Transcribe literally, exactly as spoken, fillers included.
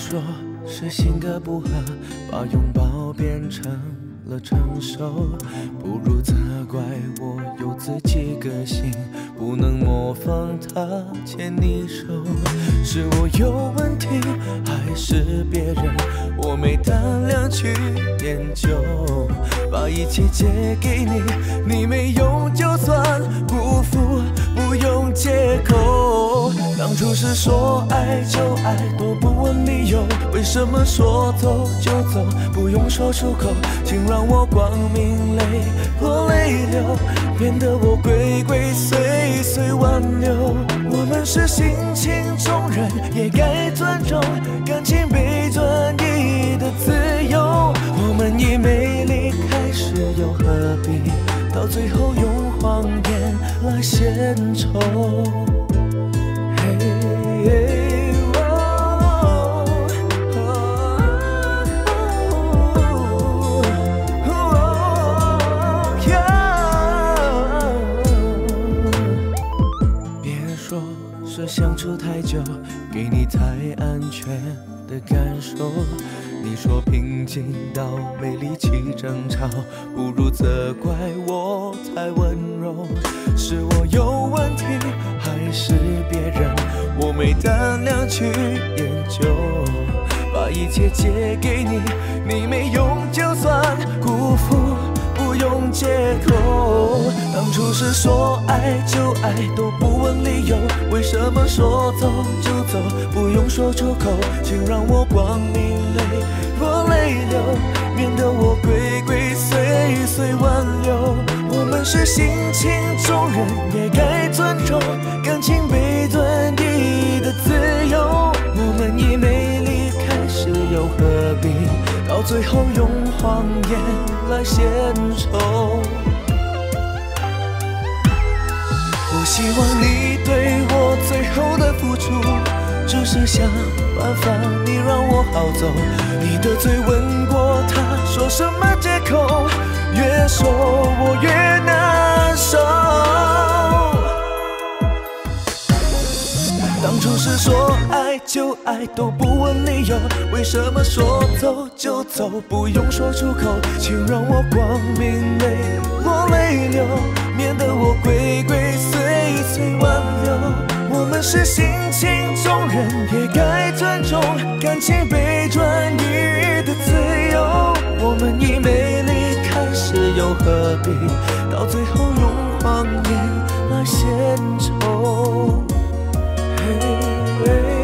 说是性格不合，把拥抱变成了承受，不如责怪我有自己个性，不能模仿他牵你手。是我有问题，还是别人？我没胆量去研究，把一切借给你，你没用就算，不负不用借口。当初是说爱就爱，都不问理由，为什么说走就走，不用说出口，请让我光明泪落泪流，免得我鬼鬼祟祟挽留。我们是性情中人，也该尊重感情被转移的自由。我们以美丽开始，又何必到最后用谎言来献丑？是相处太久，给你太安全的感受。你说平静到没力气争吵，不如责怪我太温柔。是我有问题，还是别人？我没胆量去研究，把一切借给你，你没用就算，辜负不用借口。当初是说爱就爱，都不问理由，为什么说走就走，不用说出口，请让我光明泪落泪流，免得我鬼鬼祟祟挽留。我们是性情中人，也该尊重感情被转移的自由。我们以美丽开始，又何必到最后用谎言来献丑？我希望你对我最后的付出，只是想办法你让我好走。你的嘴吻过他，说什么借口？越说我越难受。当初是说爱就爱，都不问理由，为什么说走就走，不用说出口，请让我光明泪落泪流，免得我鬼鬼祟祟挽留。我们是性情中人，也该尊重感情被转移的自由。我们以美丽开始，又何必到最后用谎言来献丑？Hey, hey.